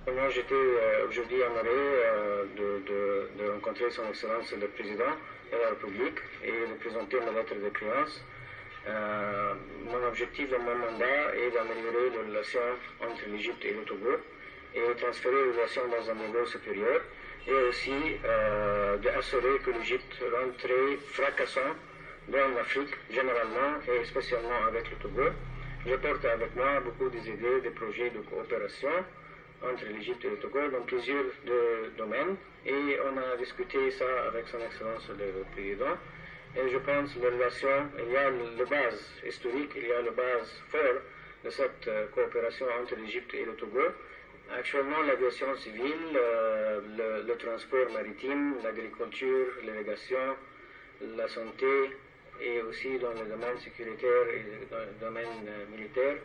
Moi, j'étais aujourd'hui honoré de rencontrer Son Excellence le Président de la République et de présenter ma lettre de créance. Mon objectif dans mon mandat est d'améliorer les relations entre l'Égypte et le Togo et transférer les relations dans un niveau supérieur et aussi d'assurer que l'Égypte rentre fracassant dans l'Afrique généralement et spécialement avec le Togo. Je porte avec moi beaucoup des idées, des projets de coopération entre l'Égypte et le Togo dans plusieurs domaines et on a discuté ça avec Son Excellence le Président. Et je pense que les relations, il y a la base historique, il y a la base forte de cette coopération entre l'Égypte et le Togo. Actuellement, l'aviation civile, le transport maritime, l'agriculture, l'irrigation, la santé et aussi dans le domaine sécuritaire et dans le domaine militaire.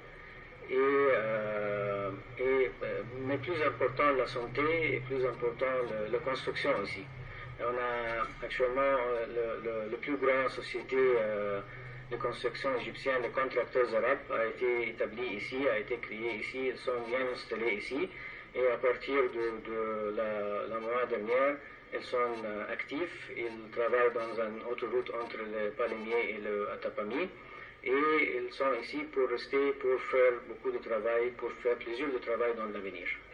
Mais plus important la santé et plus important la construction aussi. On a actuellement la plus grande société de construction égyptienne, les contracteurs arabes, a été établie ici, a été créée ici, ils sont bien installés ici. Et à partir de la mois dernière, ils sont actifs, ils travaillent dans une autoroute entre le Palmier et le Atapami. Et ils sont ici pour rester, pour faire beaucoup de travail, pour faire plaisir de travail dans l'avenir.